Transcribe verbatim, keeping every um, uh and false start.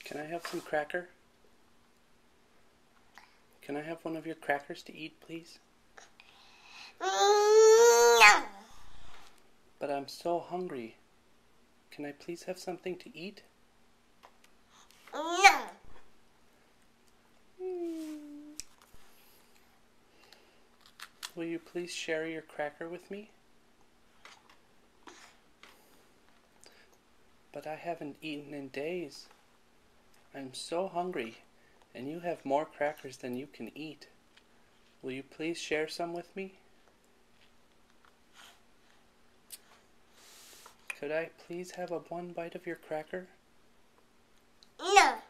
Can I have some cracker? Can I have one of your crackers to eat, please? No. But I'm so hungry. Can I please have something to eat? No. Will you please share your cracker with me? But I haven't eaten in days. I'm so hungry, and you have more crackers than you can eat. Will you please share some with me? Could I please have a one bite of your cracker? No.